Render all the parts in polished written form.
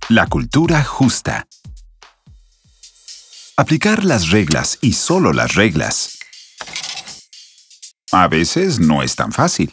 La cultura justa. Aplicar las reglas y solo las reglas. A veces no es tan fácil.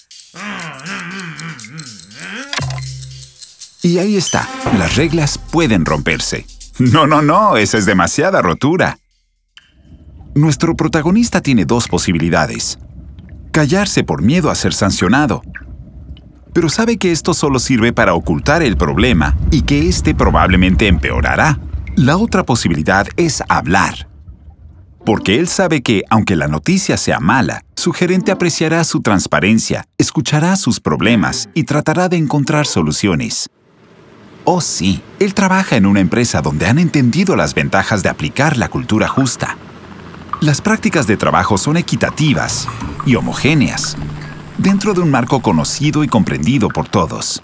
Y ahí está, las reglas pueden romperse. No, esa es demasiada rotura. Nuestro protagonista tiene dos posibilidades. Callarse por miedo a ser sancionado. Pero sabe que esto solo sirve para ocultar el problema y que éste probablemente empeorará. La otra posibilidad es hablar. Porque él sabe que, aunque la noticia sea mala, su gerente apreciará su transparencia, escuchará sus problemas y tratará de encontrar soluciones. Oh sí, él trabaja en una empresa donde han entendido las ventajas de aplicar la cultura justa. Las prácticas de trabajo son equitativas y homogéneas, dentro de un marco conocido y comprendido por todos.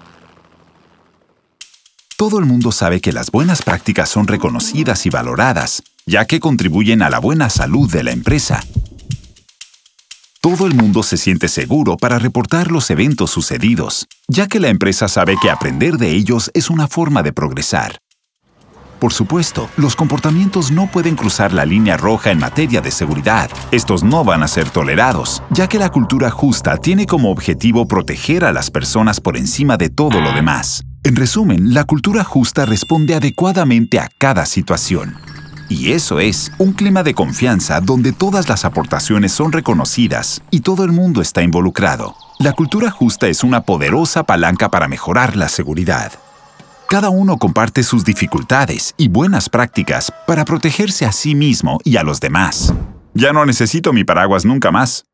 Todo el mundo sabe que las buenas prácticas son reconocidas y valoradas, ya que contribuyen a la buena salud de la empresa. Todo el mundo se siente seguro para reportar los eventos sucedidos, ya que la empresa sabe que aprender de ellos es una forma de progresar. Por supuesto, los comportamientos no pueden cruzar la línea roja en materia de seguridad. Estos no van a ser tolerados, ya que la cultura justa tiene como objetivo proteger a las personas por encima de todo lo demás. En resumen, la cultura justa responde adecuadamente a cada situación. Y eso es un clima de confianza donde todas las aportaciones son reconocidas y todo el mundo está involucrado. La cultura justa es una poderosa palanca para mejorar la seguridad. Cada uno comparte sus dificultades y buenas prácticas para protegerse a sí mismo y a los demás. Ya no necesito mi paraguas nunca más.